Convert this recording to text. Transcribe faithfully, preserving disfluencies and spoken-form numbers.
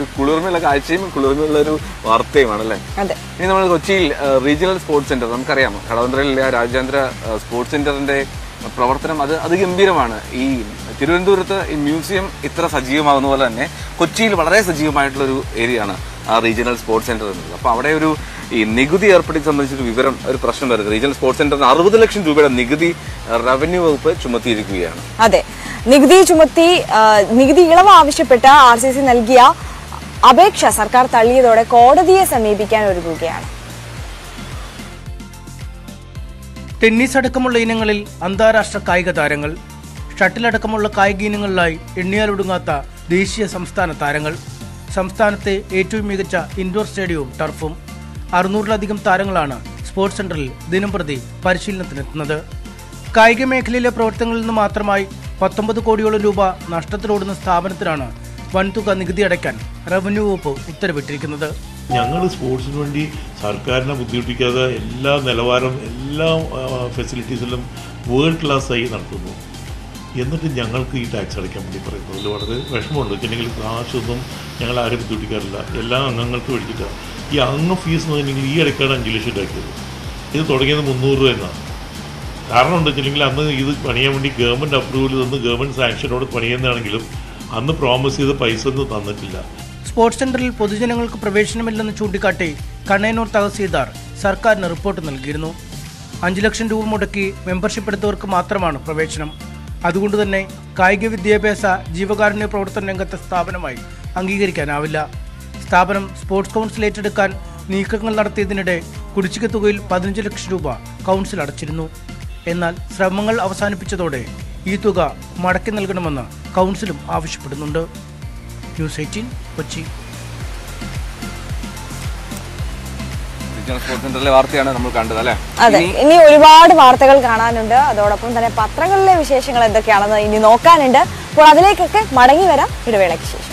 കുളിർമയുള്ള കാഴ്ചയും കുളിർമയുള്ള ഒരു വാർത്തയുമാണല്ലേ. ഇനി നമ്മൾ കൊച്ചിയിൽ റീജിയണൽ സ്പോർട്സ് സെന്റർ, നമുക്കറിയാം കടവന്ത്രയിലെ രാജ്യാന്തര സ്പോർട്സ് സെന്ററിന്റെ പ്രവർത്തനം അത് അതിഗംഭീരമാണ്. ഈ തിരുവനന്തപുരത്ത് ഈ മ്യൂസിയം ഇത്ര സജീവമാകുന്ന പോലെ തന്നെ കൊച്ചിയിൽ വളരെ സജീവമായിട്ടുള്ളൊരു ഏരിയയാണ് ആ റീജിയണൽ സ്പോർട്സ് സെന്റർ എന്നുള്ളത്. അപ്പോൾ അവിടെ ഒരു ഈ നികുതി ഏർപ്പെടുത്തി സംബന്ധിച്ചൊരു വിവരം ഒരു പ്രശ്നം വരുന്നത്. റീജിയണൽ സ്പോർട്സ് സെന്ററിന് അറുപത് ലക്ഷം രൂപയുടെ നികുതി റവന്യൂ വകുപ്പ് ചുമത്തിയിരിക്കുകയാണ്. അതെ, നികുതി ചുമത്തി നികുതി ഇളവ് ആവശ്യപ്പെട്ട് ആർ സി സി നൽകിയ അപേക്ഷ സർക്കാർ തള്ളിയതോടെ കോടതിയെ സമീപിക്കാൻ ഒരുങ്ങുകയാണ്. ടെന്നീസ് അടക്കമുള്ള ഇനങ്ങളിൽ അന്താരാഷ്ട്ര കായിക താരങ്ങൾ, ഷട്ടിൽ അടക്കമുള്ള കായിക ഇനങ്ങളിലായി എണ്ണിയാലൊടുങ്ങാത്ത ദേശീയ സംസ്ഥാന താരങ്ങൾ, സംസ്ഥാനത്തെ ഏറ്റവും മികച്ച ഇൻഡോർ സ്റ്റേഡിയവും ടർഫും, അറുന്നൂറിലധികം താരങ്ങളാണ് സ്പോർട്സ് സെന്ററിൽ ദിനംപ്രതി പരിശീലനത്തിനെത്തുന്നത്. കായിക മേഖലയിലെ പ്രവർത്തനങ്ങളിൽ നിന്ന് മാത്രമായി പത്തൊമ്പത് കോടിയോളം രൂപ നഷ്ടത്തിലോടുന്ന സ്ഥാപനത്തിനാണ് വൻതുക നികുതി അടയ്ക്കാൻ റവന്യൂ വകുപ്പ് ഉത്തരവിട്ടിരിക്കുന്നത്. ഞങ്ങൾ സ്പോർട്സിന് വേണ്ടി സർക്കാരിനെ ബുദ്ധിമുട്ടിക്കാതെ എല്ലാ നിലവാരം എല്ലാ ഫെസിലിറ്റീസിലും വേൾഡ് ക്ലാസ് ആയി നടത്തുന്നു. എന്നിട്ട് ഞങ്ങൾക്ക് ഈ ടാക്സ് അടയ്ക്കാൻ വേണ്ടി പറയുന്നതിൽ വളരെ വിഷമമുണ്ട്. വെച്ചിട്ടുണ്ടെങ്കിൽ കാശൊന്നും ഞങ്ങൾ ആരും ബുദ്ധിമുട്ടിക്കാറില്ല, എല്ലാ അംഗങ്ങൾക്ക് മേടിച്ചിട്ടാണ്. ഈ അംഗ ഫീസ് എന്ന് പറഞ്ഞിട്ടുണ്ടെങ്കിൽ ഈ ഇടയ്ക്കാണ് അഞ്ച് ലക്ഷം ഉണ്ടാക്കിയത്. ഇത് തുടങ്ങിയത് മുന്നൂറ് രൂപ എന്നാണ്. കാരണം എന്താ വെച്ചിട്ടുണ്ടെങ്കിൽ അന്ന് ഇത് പണിയാൻ വേണ്ടി ഗവൺമെൻറ് അപ്രൂവൽ തന്ന് ഗവൺമെൻറ് സാങ്ഷനോട് പണിയുന്നതാണെങ്കിലും അന്ന് പ്രോമിസ് ചെയ്ത പൈസ ഒന്നും തന്നിട്ടില്ല. സ്പോർട്സ് സെന്ററിൽ പൊതുജനങ്ങൾക്ക് പ്രവേശനമില്ലെന്ന് ചൂണ്ടിക്കാട്ടി കണ്ണയന്നൂർ തഹസീൽദാർ സർക്കാരിന് റിപ്പോർട്ട് നൽകിയിരുന്നു. അഞ്ചു ലക്ഷം രൂപ മുടക്കി മെമ്പർഷിപ്പ് എടുത്തവർക്ക് മാത്രമാണ് പ്രവേശനം. അതുകൊണ്ട് തന്നെ കായിക വിദ്യാഭ്യാസ ജീവകാരുണ്യ പ്രവർത്തന രംഗത്തെ സ്ഥാപനമായി അംഗീകരിക്കാനാവില്ല. സ്ഥാപനം സ്പോർട്സ് കൗൺസിൽ ഏറ്റെടുക്കാൻ നീക്കങ്ങൾ നടത്തിയതിനിടെ കുടിശ്ശിക തുകയിൽ പതിനഞ്ച് ലക്ഷം രൂപ കൗൺസിൽ അടച്ചിരുന്നു. എന്നാൽ ശ്രമങ്ങൾ അവസാനിപ്പിച്ചതോടെ ഈ തുക മടക്കി നൽകണമെന്ന് കൗൺസിലും ആവശ്യപ്പെടുന്നുണ്ട്. News eighteen Kochi. വാർത്തയാണ് നമ്മൾ കണ്ടത് അല്ലേ? അതെ, ഇനി ഒരുപാട് വാർത്തകൾ കാണാനുണ്ട്. അതോടൊപ്പം തന്നെ പത്രങ്ങളിലെ വിശേഷങ്ങൾ എന്തൊക്കെയാണെന്ന് ഇനി നോക്കാനുണ്ട്. അപ്പോൾ അതിലേക്കൊക്കെ മടങ്ങി വരാം ഇടവേളയ്ക്ക് ശേഷം.